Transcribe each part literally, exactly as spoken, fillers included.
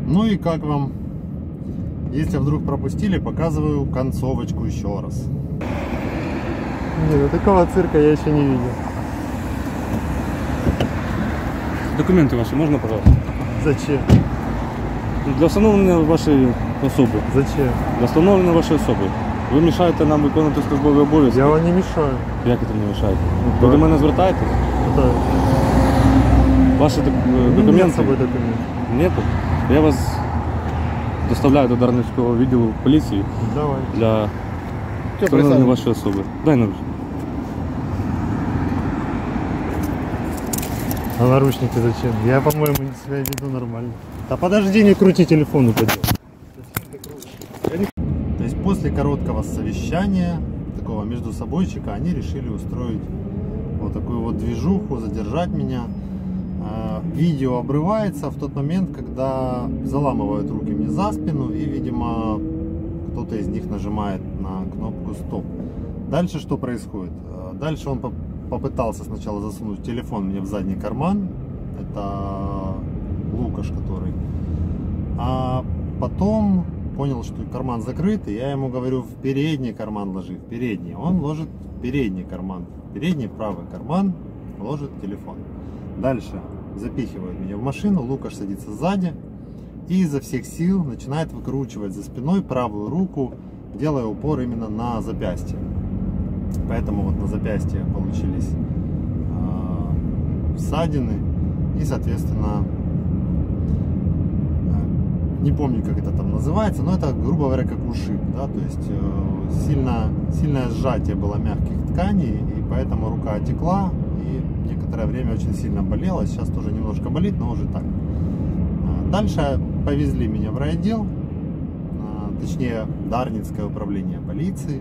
Ну и как вам? Если вдруг пропустили, показываю концовочку еще раз. Нет, такого цирка я еще не видел. Документы ваши можно, пожалуйста? Зачем? Для встановлення вашої особи. Зачем? Для встановлення вашої особи. Ви мішаєте нам виконувати службові обов'язки. Я вам не мешаю. Як це не мішаєте? Ну, Ви так. до мене звертаєтесь? Да. Ваші док- У меня документи? нет с собой документов. Нету? Я вас доставляю до Дарницького відділу поліції Давай. для встановлення вашої особи. Дай нам. А наручники зачем? Я, по-моему, себя веду нормально. Да подожди, не крути телефон, упадет. То есть после короткого совещания, такого между собойчика, они решили устроить вот такую вот движуху, задержать меня. Видео обрывается в тот момент, когда заламывают руки мне за спину и, видимо, кто-то из них нажимает на кнопку стоп. Дальше что происходит? Дальше он попытался сначала засунуть телефон мне в задний карман. Это Лукаш, который. А потом понял, что карман закрыт, и я ему говорю, в передний карман ложи, в передний. Он ложит в передний карман, в передний правый карман ложит телефон. Дальше запихивает меня в машину, Лукаш садится сзади и изо всех сил начинает выкручивать за спиной правую руку, делая упор именно на запястье. Поэтому вот на запястье получились э, ссадины и, соответственно, э, не помню, как это там называется, но это, грубо говоря, как ушиб, да, то есть э, сильно, сильное сжатие было мягких тканей, и поэтому рука отекла, и некоторое время очень сильно болела, сейчас тоже немножко болит, но уже так. Дальше повезли меня в райотдел, э, точнее, Дарницкое управление полиции.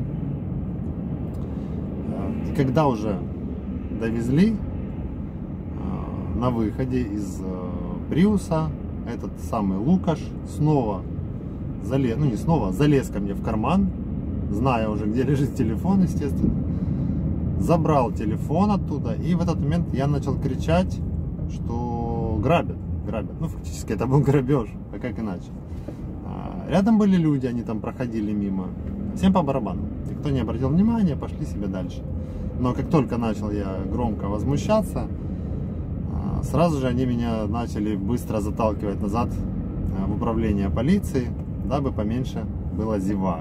И когда уже довезли, на выходе из Приуса этот самый Лукаш снова залез, ну не снова, залез ко мне в карман, зная уже, где лежит телефон, естественно, забрал телефон оттуда, и в этот момент я начал кричать, что грабят, грабят. Ну, фактически это был грабеж, а как иначе. Рядом были люди, они там проходили мимо, всем по барабану. Никто не обратил внимания, пошли себе дальше. Но как только начал я громко возмущаться, сразу же они меня начали быстро заталкивать назад в управление полиции, дабы поменьше было зевак.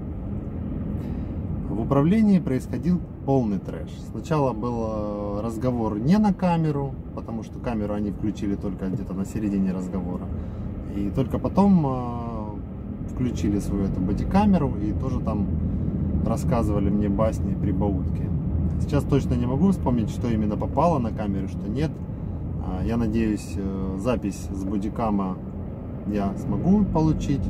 В управлении происходил полный трэш. Сначала был разговор не на камеру, потому что камеру они включили только где-то на середине разговора. И только потом включили свою эту бодикамеру и тоже там рассказывали мне басни и прибаутки. Сейчас точно не могу вспомнить, что именно попало на камеру, что нет. Я надеюсь, запись с бодикама я смогу получить.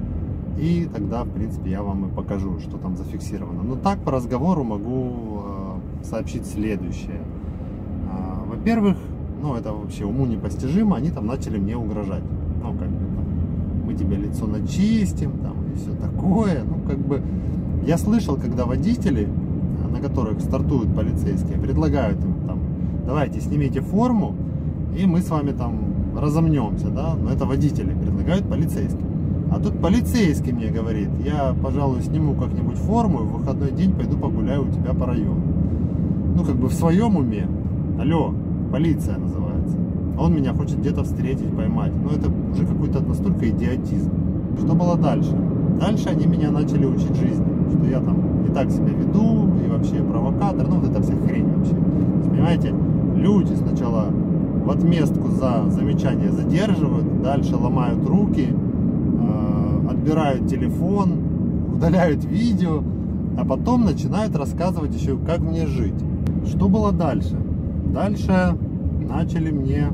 И тогда, в принципе, я вам и покажу, что там зафиксировано. Но так, по разговору могу сообщить следующее. Во-первых, ну это вообще уму непостижимо, они там начали мне угрожать. Ну, как бы, там, мы тебе лицо начистим, там, и все такое. Ну, как бы, я слышал, когда водители, на которых стартуют полицейские, предлагают им там, давайте снимите форму, и мы с вами там разомнемся, да, но это водители предлагают полицейским. А тут полицейский мне говорит, я, пожалуй, сниму как-нибудь форму и в выходной день пойду погуляю у тебя по району. Ну, как бы в своем уме. Алло, полиция называется. Он меня хочет где-то встретить, поймать. Но это уже какой-то настолько идиотизм. Что было дальше? Дальше они меня начали учить жизни, что я там не так себя веду, и вообще провокатор, ну вот это вся хрень вообще. Есть, понимаете, люди сначала в отместку за замечание задерживают, дальше ломают руки, э, отбирают телефон, удаляют видео, а потом начинают рассказывать еще, как мне жить. Что было дальше? Дальше начали мне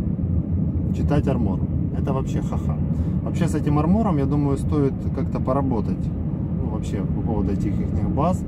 читать армор. Это вообще ха-ха. Вообще с этим армором, я думаю, стоит как-то поработать. Ну, вообще по поводу этих их баз.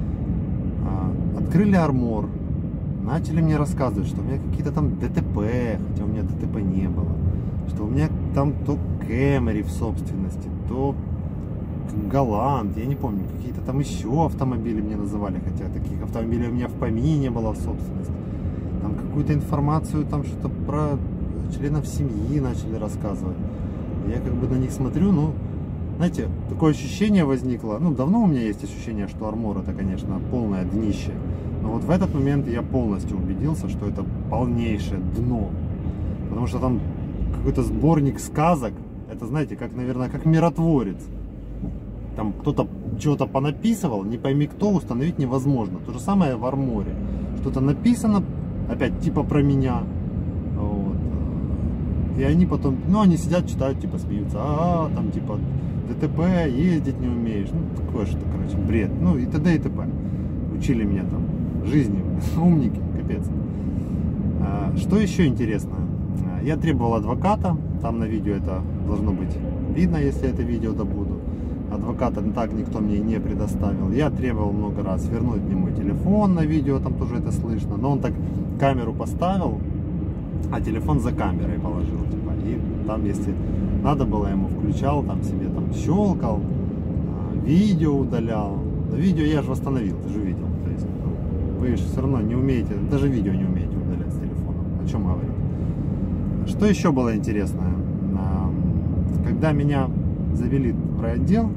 Открыли армор. Начали мне рассказывать, что у меня какие-то там ДТП, хотя у меня ДТП не было. Что у меня там то Кэмери в собственности, то Голланд, я не помню, какие-то там еще автомобили мне называли, хотя таких автомобилей у меня в помине не было в собственности. Там какую-то информацию, там что-то про членов семьи начали рассказывать. Я как бы на них смотрю, ну, знаете, такое ощущение возникло, ну, давно у меня есть ощущение, что Армор это, конечно, полное днище. Но вот в этот момент я полностью убедился, что это полнейшее дно. Потому что там какой-то сборник сказок, это, знаете, как, наверное, как миротворец. Там кто-то чего-то понаписывал, не пойми кто, установить невозможно. То же самое в Арморе. Что-то написано, опять типа про меня. Вот. И они потом, ну, они сидят, читают, типа смеются. А, -а, -а там типа ДТП, ездить не умеешь. Ну, такое что-то, короче, бред. Ну, и т.д. и т.п. Учили меня там жизни, умники, капец. А, что еще интересно? Я требовал адвоката, там на видео это должно быть видно, если это видео добуду. Адвоката так никто мне не предоставил. Я требовал много раз вернуть мне мой телефон, на видео там тоже это слышно. Но он так камеру поставил, а телефон за камерой положил. Типа, и там, если надо было, ему включал, там себе там щелкал, видео удалял. Но видео я же восстановил, ты же видел. То есть, ну, вы же все равно не умеете, даже видео не умеете удалять с телефона. О чем говорить? Что еще было интересно? Когда меня завели в райотдел,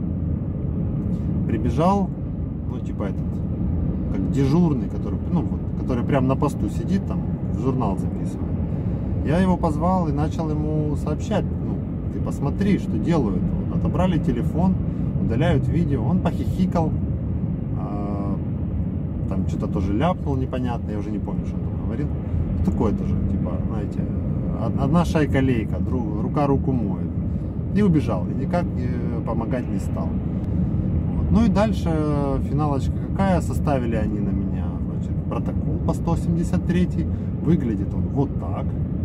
прибежал, ну, типа этот, как дежурный, который, ну, вот, который прям на посту сидит, там, в журнал записывает. Я его позвал и начал ему сообщать, ну, ты посмотри, что делают. Вот, отобрали телефон, удаляют видео, он похихикал, э, там что-то тоже ляпнул непонятно, я уже не помню, что он там говорил. Такое тоже, типа, знаете, одна шайка-лейка, рука руку моет. И убежал, и никак помогать не стал. Вот. Ну и дальше финалочка какая, составили они на меня, значит, протокол по сто семьдесят третьей. Выглядит он вот так.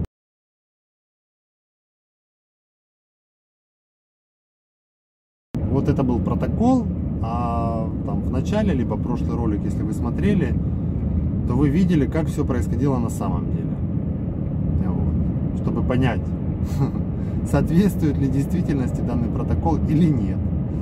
Вот это был протокол, а там в начале, либо прошлый ролик, если вы смотрели, то вы видели, как все происходило на самом деле. Вот. Чтобы понять, соответствует ли действительности данный протокол или нет.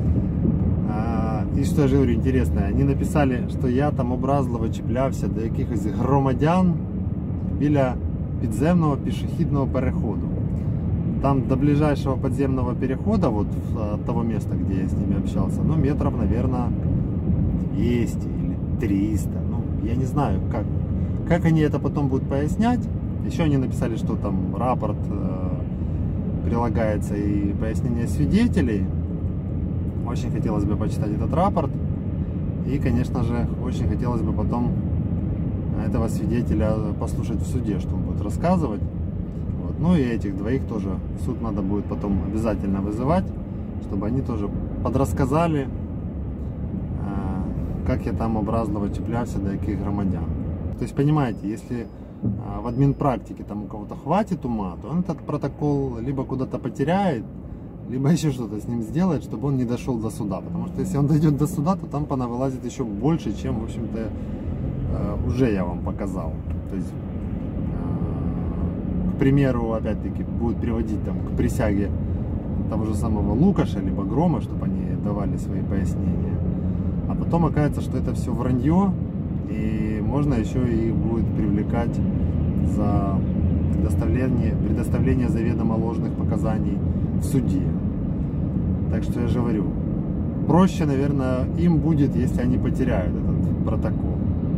І що я ж говорю, интересно, они написали, что я там образливо чіплявся до якихось громадян біля підземного пішохідного переходу. Там до ближайшего подземного перехода, вот от того места, где я с ними общался, ну, метров, наверное, двести или триста. Ну, я не знаю, как, как они это потом будут пояснять. Еще они написали, что там рапорт э, прилагается и пояснение свидетелей. Очень хотелось бы почитать этот рапорт. И, конечно же, очень хотелось бы потом этого свидетеля послушать в суде, что он будет рассказывать. Вот. Ну и этих двоих тоже в суд надо будет потом обязательно вызывать, чтобы они тоже подрассказали, как я там образливо чіплявся до яких громадян. То есть, понимаете, если в админпрактике там у кого-то хватит ума, то он этот протокол либо куда-то потеряет, либо еще что-то с ним сделает, чтобы он не дошел до суда. Потому что если он дойдет до суда, то там понавылазит еще больше, чем, в общем-то, уже я вам показал. То есть, к примеру, опять-таки, будет приводить там к присяге того же самого Лукаша, либо Грома, чтобы они давали свои пояснения. А потом окажется, что это все вранье, и можно еще и будет привлекать за предоставление, предоставление заведомо ложных показаний в суде. Так что я же говорю, проще, наверное, им будет, если они потеряют этот протокол.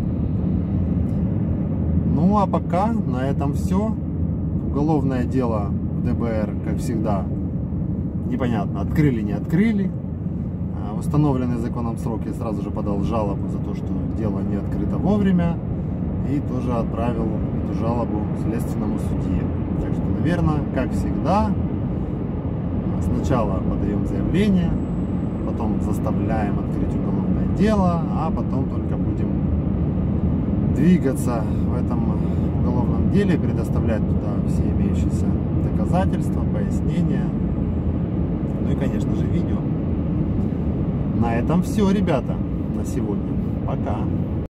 Ну а пока на этом все. Уголовное дело в ДБР, как всегда, непонятно, открыли, не открыли. В установленный законом срок я сразу же подал жалобу за то, что дело не открыто вовремя. И тоже отправил эту жалобу следственному судье. Так что, наверное, как всегда, сначала подаем заявление, потом заставляем открыть уголовное дело, а потом только будем двигаться в этом уголовном деле, предоставлять туда все имеющиеся доказательства, пояснения, ну и, конечно же, видео. На этом все, ребята, на сегодня. Пока.